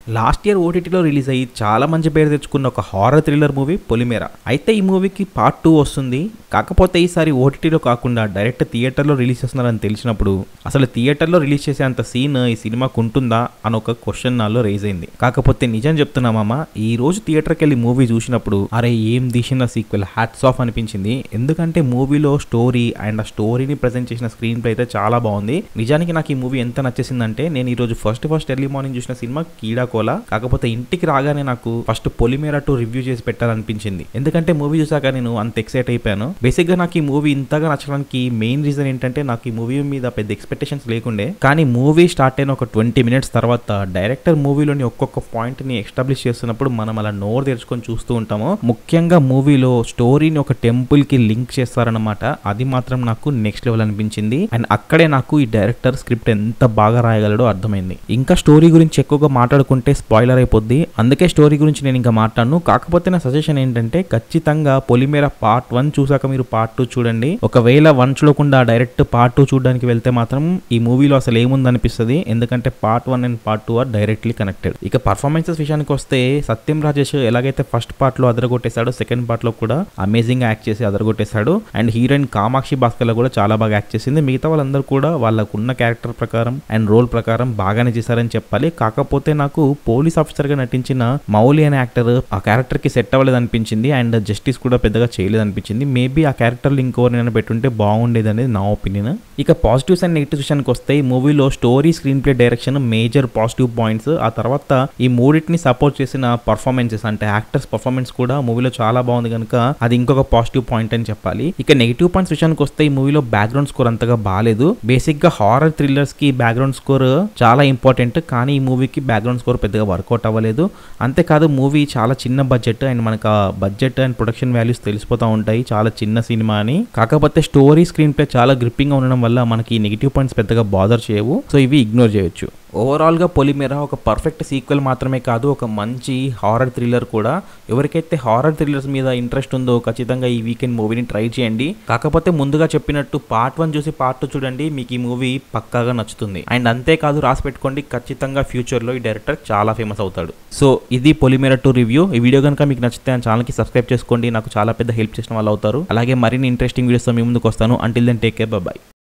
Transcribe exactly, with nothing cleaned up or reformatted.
Last year ఓటీటీలో release అయ్యి చాలా మంచి పేరు తెచ్చుకున్న ఒక హారర్ థ్రిల్లర్ మూవీ పొలిమేరా. అయితే ఈ మూవీకి పార్ట్ టూ వస్తుంది. కాకపోతే ఈసారి ఓటీటీలో కాకుండా డైరెక్ట్ థియేటర్లో రిలీజ్ చేస్తున్నారని తెలిసినప్పుడు అసలు థియేటర్లో రిలీజ్ చేసే అంత సీన్ ఈ సినిమాకు ఉంటుందా అని ఒక క్వశ్చన్ నాలో రేజ్ అయింది. కాకపోతే నిజం చెప్తున్నామమ్మా, ఈ రోజు థియేటర్కి వెళ్ళి మూవీ చూసినప్పుడు అరే ఏం తీసిన సీక్వెల్, హ్యాట్స్ ఆఫ్ అనిపించింది. ఎందుకంటే మూవీలో స్టోరీ అండ్ ఆ స్టోరీని ప్రెజెంట్ చేసిన స్క్రీన్ ప్లే అయితే చాలా బాగుంది. నిజానికి నాకు ఈ మూవీ ఎంత నచ్చేసిందంటే, నేను ఈ రోజు ఫస్ట్ ఫస్ట్ ఎర్లీ మార్నింగ్ చూసిన సినిమా కీడా కోలా. కాకపోతే ఇంటికి రాగానే నాకు ఫస్ట్ పొలిమేరా టూ రివ్యూ చేసి పెట్టాలనిపించింది. ఎందుకంటే మూవీ చూసాక నేను అంత ఎక్సైట్ అయిపోయాను. బేసిక్ గా నాకు ఈ మూవీ ఇంతగా నచ్చడానికి మెయిన్ రీజన్ ఏంటంటే, నాకు ఈ మూవీ మీద పెద్ద ఎక్స్పెక్టేషన్స్ లేకుండే. కానీ మూవీ స్టార్ట్ అయిన ఒక ట్వంటీ మినిట్స్ తర్వాత డైరెక్టర్ మూవీలోని ఒక్కొక్క పాయింట్ ని ఎస్టాబ్లిష్ చేస్తున్నప్పుడు మనం అలా నోరు తెరుచుకొని చూస్తూ ఉంటాము. ముఖ్యంగా మూవీలో స్టోరీని ఒక టెంపుల్ కి లింక్ చేస్తారన్నమాట. అది మాత్రం నాకు నెక్స్ట్ లెవెల్ అనిపించింది. అండ్ అక్కడే నాకు ఈ డైరెక్టర్ స్క్రిప్ట్ ఎంత బాగా రాయగలడో అర్థమైంది. ఇంకా స్టోరీ గురించి ఎక్కువగా మాట్లాడుకుంటే స్పాయిలర్ అయిపోద్ది. అందుకే స్టోరీ గురించి నేను ఇంకా మాట్లాడను. కాకపోతే నా సజెషన్ ఏంటంటే, ఖచ్చితంగా పొలిమేరా పార్ట్ వన్ చూసాక మీరు పార్ట్ టూ చూడండి. ఒకవేళ వన్ చూడకుండా డైరెక్ట్ పార్ట్ టూ చూడడానికి వెళ్తే మాత్రం ఈ మూవీలో అసలు ఏముంది అనిపిస్తుంది. ఎందుకంటే part one and part two are directly connected. ఇక పర్ఫార్మెన్సెస్ విషయానికి వస్తే, సత్యం రాజేష్ ఎలాగైతే ఫస్ట్ పార్ట్ లో అదరగొట్టేశాడో, సెకండ్ పార్ట్ లో కూడా అమేజింగ్ యాక్ట్ చేసి అదరగొట్టేశాడు. అండ్ హీరోయిన్ కామాక్షి భాస్కర్ కూడా చాలా బాగా యాక్ట్ చేసింది. మిగతా వాళ్ళందరూ కూడా వాళ్ళకున్న క్యారెక్టర్ ప్రకారం అండ్ రోల్ ప్రకారం బాగానే చేశారని చెప్పాలి. కాకపోతే నాకు పోలీస్ ఆఫీసర్ గా నటించిన మౌలి అనే యాక్టర్ ఆ క్యారెక్టర్ కి సెట్ అవ్వలేదు అనిపించింది. అండ్ జస్టిస్ కూడా పెద్దగా చేయలేదు అనిపించింది. మేబీ ఆ క్యారెక్టర్ ఇంకోరినైనా పెట్టుంటే బాగుండేది అనేది నా ఒపీనియన్. ఇక పాజిటివ్స్ అండ్ నెగిటివ్స్ విషయానికి వస్తే, ఈ మూవీలో story, screenplay, direction major positive points. ఆ తర్వాత ఈ మూడింటిని సపోర్ట్ చేసిన పర్ఫార్మెన్సెస్ అంటే యాక్టర్స్ పర్ఫార్మెన్స్ కూడా మూవీలో చాలా బాగుంది కనుక అది ఇంకొక పాజిటివ్ పాయింట్ అని చెప్పాలి. ఇక నెగిటివ్ పాయింట్స్ విషయానికి వస్తే, ఈ మూవీలో బ్యాక్గ్రౌండ్ స్కోర్ అంతగా బాగాలేదు. బేసిక్ గా హారర్ థ్రిల్లర్స్ కి బ్యాక్గ్రౌండ్ స్కోర్ చాలా ఇంపార్టెంట్. కానీ ఈ మూవీకి బ్యాక్గ్రౌండ్ స్కోర్ పెద్దగా వర్కౌట్ అవ్వలేదు. అంతేకాదు మూవీ చాలా చిన్న బడ్జెట్ అండ్ మనకు ఆ బడ్జెట్ అండ్ ప్రొడక్షన్ వాల్యూస్ తెలిసిపోతూ ఉంటాయి, చాలా చిన్న సినిమా అని. కాకపోతే స్టోరీ, స్క్రీన్ ప్లే చాలా గ్రిప్పింగ్ గా ఉండడం వల్ల మనకి నెగిటివ్ పాయింట్స్ పెద్దగా బాదర్ చేయవు. సో ఇవి ఇగ్నోర్ చేయొచ్చు. ఓవరాల్ గా పొలిమేరా ఒక పర్ఫెక్ట్ సీక్వెల్ మాత్రమే కాదు, ఒక మంచి హారర్ థ్రిల్లర్ కూడా. ఎవరికైతే హారర్ థ్రిల్లర్స్ మీద ఇంట్రెస్ట్ ఉందో ఖచ్చితంగా ఈ వీకెండ్ మూవీని ట్రై చేయండి. కాకపోతే ముందుగా చెప్పినట్టు పార్ట్ వన్ చూసి పార్ట్ టూ చూడండి, మీకు ఈ మూవీ పక్కాగా నచ్చుతుంది. అండ్ అంతేకాదు రాసి పెట్టుకోండి, ఖచ్చితంగా ఫ్యూచర్ లో ఈ డైరెక్టర్ చాలా ఫేమస్ అవుతాడు. సో ఇది పొలిమేరా టూ రివ్యూ. ఈ వీడియో కనుక మీకు నచ్చితే ఆ ఛానల్ కి సబ్స్క్రైబ్ చేసుకోండి, నాకు చాలా పెద్ద హెల్ప్ చేసిన వాళ్ళు అవుతారు. అలాగే మరిన్ని ఇంట్రెస్టింగ్ వీడియోస్ మీ ముందుకు వస్తాను. Until then take care, bye by.